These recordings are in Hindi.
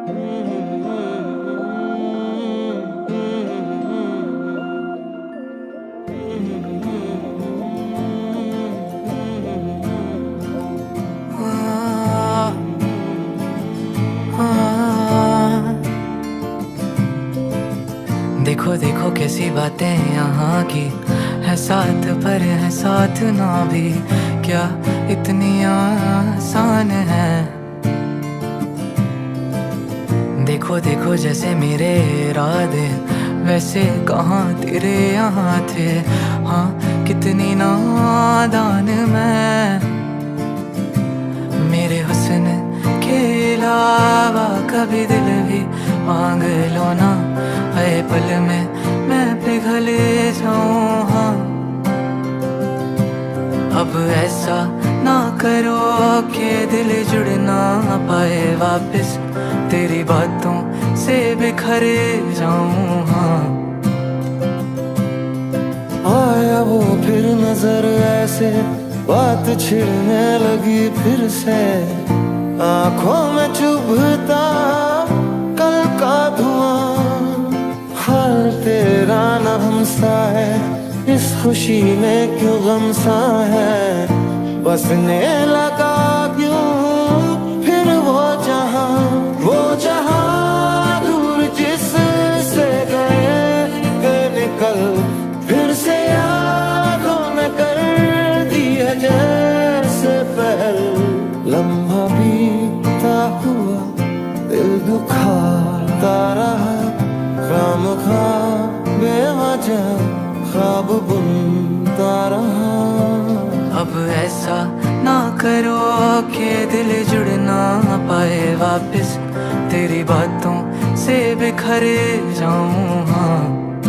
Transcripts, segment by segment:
देखो देखो कैसी बातें यहाँ की है, साथ पर है साथ ना भी, क्या इतनी आसान है। देखो देखो जैसे मेरे इरादे वैसे कहाँ तेरे यहाँ थे, हाँ कितनी नादान मैं। मेरे हुस्न के अलावा कभी दिल भी मांग लो ना, आए पल में मैं पिघल जाऊं। हाँ अब ऐसा ना करो कि दिल जुड़ ना पाए वापस, तेरी बातों से बिखर जाऊं। हाँ आया वो फिर नजर ऐसे, बात छिड़ने लगी फिर से, आंखों में चुभता कल का धुआं। हाल तेरा न हमसा है, इस खुशी में क्यों गम सा है, बसने लगा क्यों फिर वो जहां दूर जिससे गए निकल, फिर से यादों में कर दिया जैसे पहल। लम्हा बीता हुआ दिल दुखाता रहा, खामखा बेवजह ख्वाब बुनता रहा। अब ऐसा ना करो कि दिल जुड़ ना पाए वापस, तेरी बातों से बिखर जाऊं। हाँ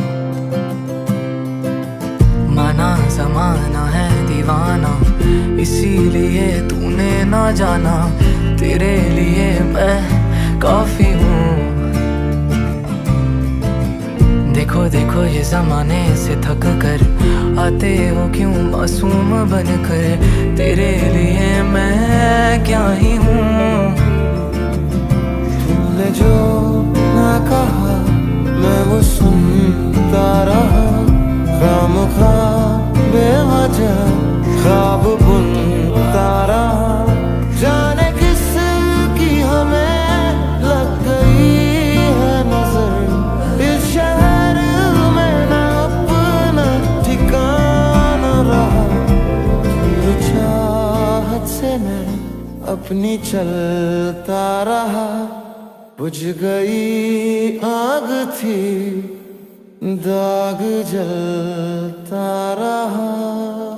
माना ज़माना है दीवाना, इसीलिए तूने ना जाना, तेरे लिए मैं काफी हूँ। देखो देखो ये जमाने से थक कर आते हो क्यों मासूम बनकर, तेरे लिए मैं क्या ही हूँ। तूने जो ना कहा मैं वो सुनता रहा, खामखा बेवजह ख्वाब बुनता रहा। जाने किस की हमें लग गई है नजर, इस शहर में ना अपना ठिकाना रहा। तेरी चाहत से मैं अपनी चलता रहा, बुझ गई आग थी दाग जलता रहा।